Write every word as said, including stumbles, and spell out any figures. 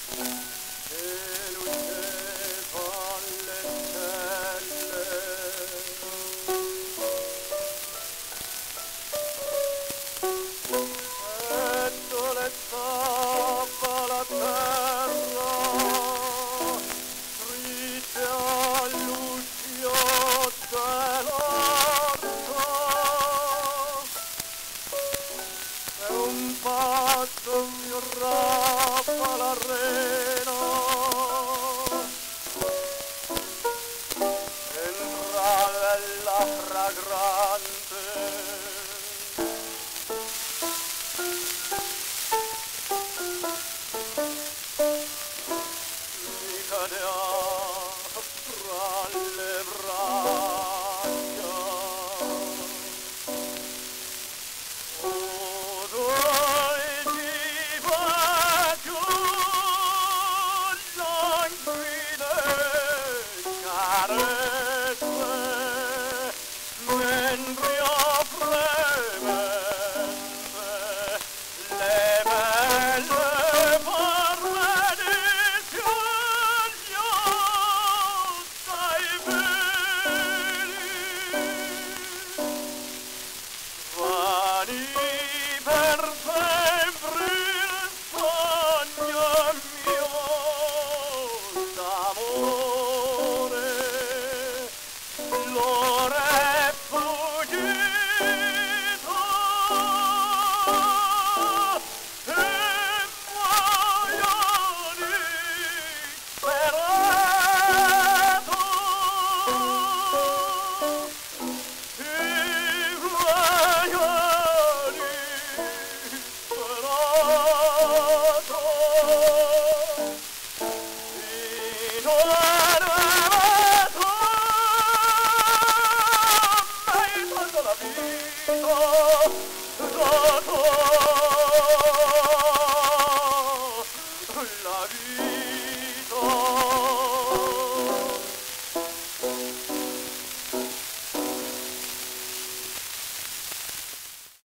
e lucevano le stelle. E solezzava la terra, triste all'uscio dell'orto, e un passo mirava la rena, entra bella fragrante. Mi cadea fra le braccia, o dolci bacio, languide carezze, mentre a fremente le belle forme di Giulio dai veli vani per sempre il sogno mio d'amore, l'ora è fuggito e muoio disperato. La vita